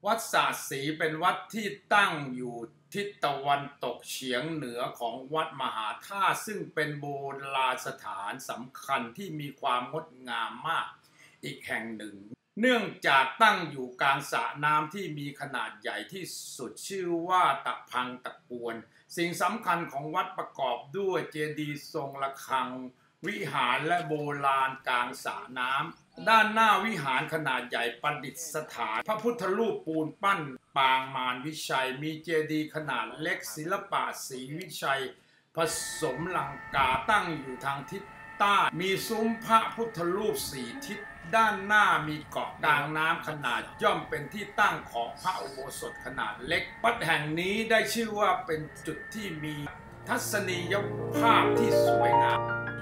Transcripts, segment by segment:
วัดสาสีเป็นวัดที่ตั้งอยู่ทิศตะวันตกเฉียงเหนือของวัดมหาธาตุซึ่งเป็นโบราณสถานสำคัญที่มีความงดงามมากอีกแห่งหนึ่งเนื่องจากตั้งอยู่กลางสระน้ำที่มีขนาดใหญ่ที่สุดชื่อว่าตะพังตะกวนสิ่งสำคัญของวัดประกอบด้วยเจดีย์ทรงระฆังวิหารและโบราณกลางสระน้ำด้านหน้าวิหารขนาดใหญ่ประดิษฐานพระพุทธรูปปูนปั้นปางมารวิชัยมีเจดีย์ขนาดเล็กศิลปะศรีวิชัยผสมลังกาตั้งอยู่ทางทิศใต้มีซุ้มพระพุทธรูปสี่ทิศด้านหน้ามีเกาะกลางน้ำขนาดย่อมเป็นที่ตั้งของพระอุโบสถขนาดเล็กวัดแห่งนี้ได้ชื่อว่าเป็นจุดที่มีทัศนียภาพที่สวยงาม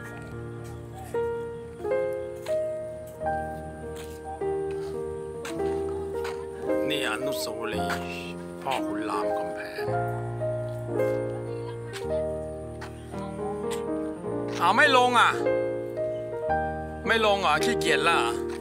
นี่อนุสาวรีย์พ่อขุนรามคำแหงไม่ลงไม่ลงเหรอขี้เกียจละ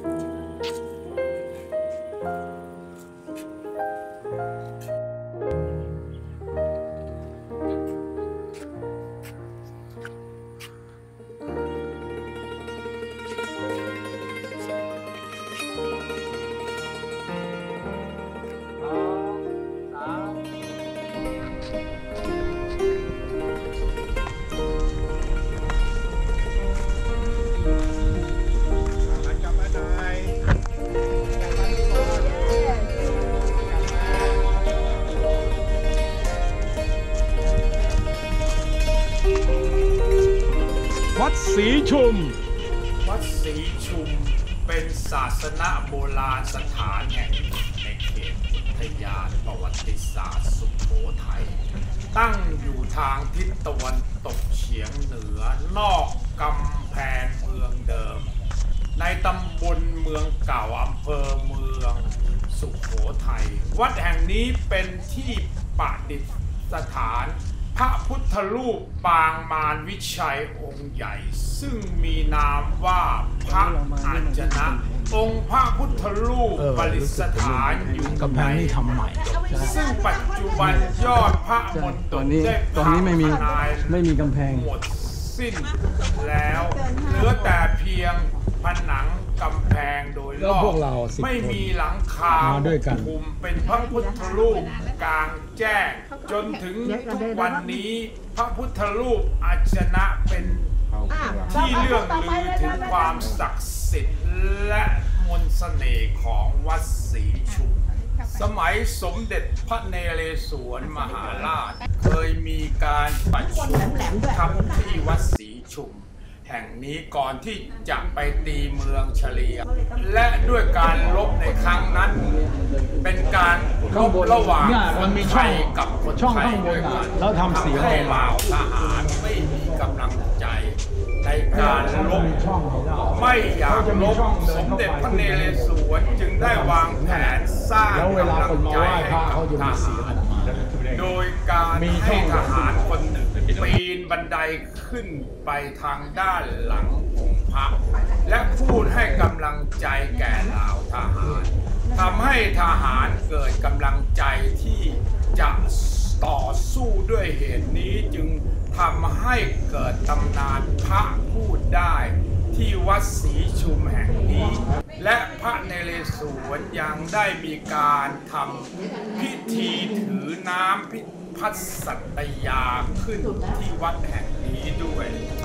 วัดศรีชุมวัดศรีชุมเป็นศาสนโบราณสถานแห่งในเขตอุทยานประวัติศาสตร์สุโขทัยตั้งอยู่ทางทิศตะวันตกเฉียงเหนือนอกกำแพงเมืองเดิมในตำบลเมืองเก่าอำเภอเมืองสุโขทัยวัดแห่งนี้เป็นที่ประดิษฐานพระพุทธรูปปางมารวิชัยองค์ใหญ่ซึ่งมีนามว่าพระอัญชนะองค์พระพุทธรูปประดิษฐานอยู่กำแพงนี่ทำใหม่ซึ่งปัจจุบันยอดพระมณฑลได้ตอนนี้ไม่มีกำแพงหมดสิ้นแล้วเหลือแต่เพียงผนังกำแพงโดยรอบไม่มีหลังคาคุมเป็นพระพุทธรูปกลางแจ้งจนถึงทุกวันนี้พระพุทธรูปอัญชนะเป็นที่เรื่องลือถึงความศักดิ์สิทธิ์และมนต์เสน่ห์ของวัดศรีชุมสมัยสมเด็จพระนเรศวรมหาราชเคยมีการประชุมทำที่วัดศรีชุมแห่งนี้ก่อนที่จะไปตีเมืองเฉลียและด้วยการรบในครั้งนั้นเป็นการรบระหว่างคนไทยกับคนไทยด้วยกันแล้วทำเสียงให้เหล่าทหารไม่มีกำลังใจในการรบไม่อยากรบสมเด็จพระนเรศวรจึงได้วางแผนสร้างกำลังใจให้กับทหารโดยการให้ทหารคนหนึ่งปีนบันไดขึ้นไปทางด้านหลังองค์พระและพูดให้กำลังใจแก่เหล่าทหารทำให้ทหารเกิดกำลังใจที่จะต่อสู้ด้วยเหตุนี้จึงทำให้เกิดตำนานพระพูดได้ที่วัดศรีชุมแห่งนี้และพระนเรศวรยังได้มีการทำพิธีถือน้ำพิพัฒสัตยาขึ้นที่วัดแห่งนี้ด้วย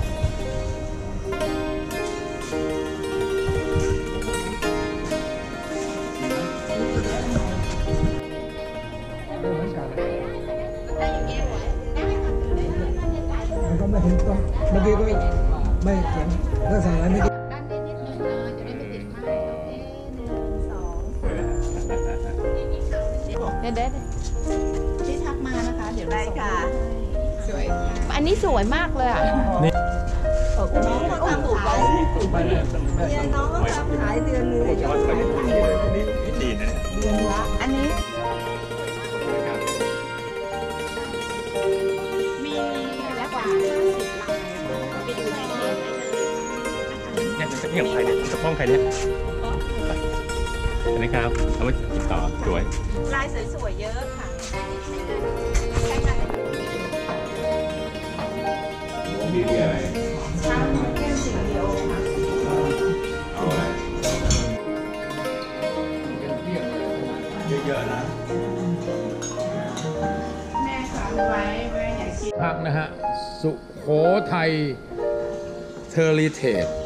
มันก็ไม่ถึงต้องเมื่อกี้ก็ไม่เขียนเรื่องอะไรไม่ด้านนี้นิดนึงจะได้ไม่ติดมากโอเค1 2เด็ดที่ทักมานะคะเดี๋ยวได้ค่ะสวยอันนี้สวยมากเลยอ่ะน้องเขาทำขายน้องเขาทำขายเดือนนึงดีนะเดือนละอันนี้มีแล้วกว่า50 ลายไปดูในเพจได้เลยเนี่ยจะเพียงใครเนี่ยจะพ้องใครเนี่ยอันนี้ครับเอาไว้ติดต่อสวยลายสวยๆเยอะค่ะมีอะไรชาเข้มสีเดียวค่ะเอาอะไรเยอะๆนะแม่ค่ะไว้อยากกินพักนะฮะ สุโขทัยเทอริเทจ